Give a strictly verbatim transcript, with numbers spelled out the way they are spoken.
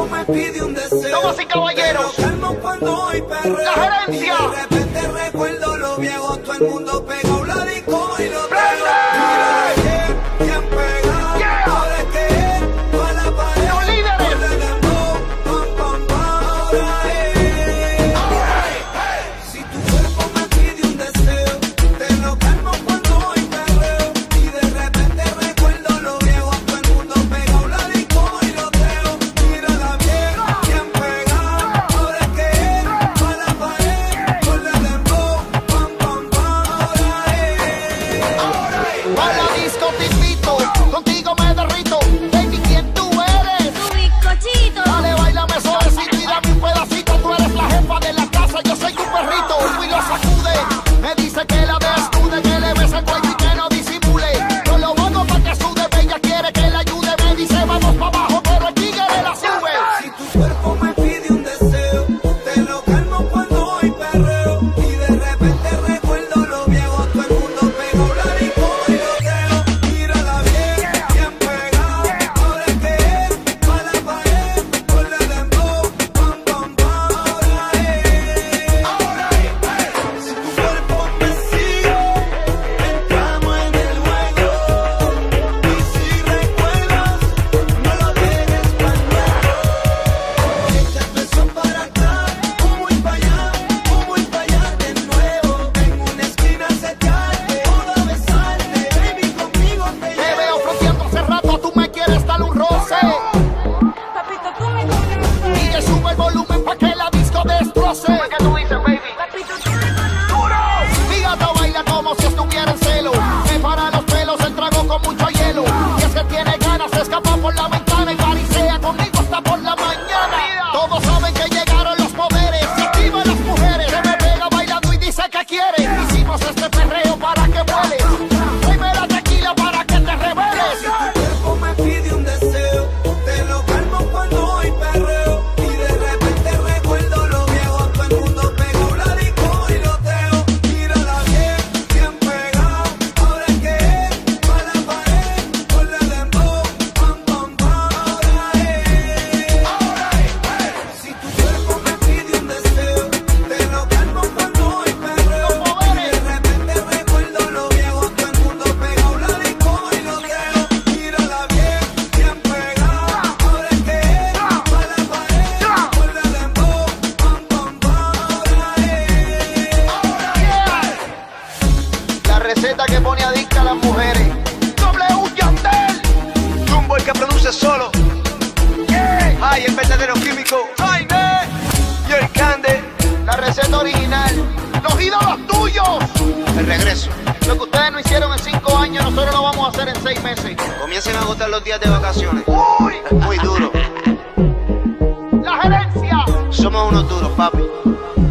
me pide un deseo. Damas y caballeros, calmo cuando hoy perreo. La gerencia. Y de repente recuerdo lo viejo, todo el mundo pegó la disco y lo ¡Prende! ¿Quién pega? Yeah. Ahora es que es pa' la pared. Los líderes. Por el dembow, pam, pam, pam, ahora es. Si tu cuerpo me pide un deseo, te lo calmo cuando hoy perreo. Y de repente recuerdo lo viejo, todo el mundo pegó la disco y lo teo. Mírala bien, ¿quién pega? Ahora es que es pa' la pared. Por el dembow, pam, pam, pam, ahora es. a la disco te invito, contigo me derrito. Baby, ¿quién tú eres? Tu bizcochito. Dale, bailame suavecito y dame un pedacito. Tú eres la jefa de la casa, yo soy tu perrito. Y lo sacude, me dice que la desnude, que le bese el cuello y que no disimule. Yo lo hago pa' que sude, ella quiere que la ayude. Me dice vamos pa' abajo, pero el tigre la sube. Si tu cuerpo me pide un deseo, te lo calmo cuando hoy perreo. Y de repente recuerdo lo viejo, todo el mundo pegó la disco y lo teo. Mírala bien, ¿quién pega? Ahora es que es pa' la pared. Por el dembow, pam, pam, pam, ahora es. Si tu cuerpo me sigue, entramos en el juego. Y si recuerdas, no lo dejes para luego. Echa tu eso para acá, humo y pa' allá, humo y pa' allá de nuevo. En una esquina setearte, toda besarte, baby, conmigo te Te llevo. veo fronteando hace rato, tú me quieres dar un roce. Papito, tú me conoces. Y le sube el volumen pa' que la disco destroce. ¿Qué tú dices, baby? Papito, tú me conoces. Mi gato baila como si estuviera en celo. Me para los pelos, el trago con mucho hielo. Y es que tiene ganas, se escapa por la ventana y parisea conmigo hasta por la mañana. Todos saben que llegaron los poderes. Se activan las mujeres. Se me pega bailando y dice que quiere. Hicimos este perreo para que vueles. Tráeme la tequila para que te rebeles. Si tu cuerpo me pide un deseo, te lo calmo cuando hoy perreo. Y de repente recuerdo lo viejo, todo el mundo pegó la disco y lo teo. Mírala bien, ¿quién pega? Ahora es que es pa' la pared. Por el dembow, pam, pam, pam, ahora es. Si tu cuerpo me pide un deseo, te lo calmo cuando hoy perreo. Y de repente recuerdo lo viejo, todo el mundo pegó la disco y lo teo. Mírala bien, ¿quién pega? Ahora es que es pa' la pared. Por el dembow, pam, pam, pam, ahora es. La receta que pone adicta a las mujeres. W Yandel. Jumbo el que produce solo. Ay, el verdadero químico. Ay, ne. Y el cande. La receta original. Los ídolos tuyos. El regreso. Lo que ustedes no hicieron en cinco años, nosotros lo vamos a hacer en seis meses. Comiencen a agotar los días de vacaciones. ¡Uy! Muy duro. La gerencia. Somos unos duros, papi.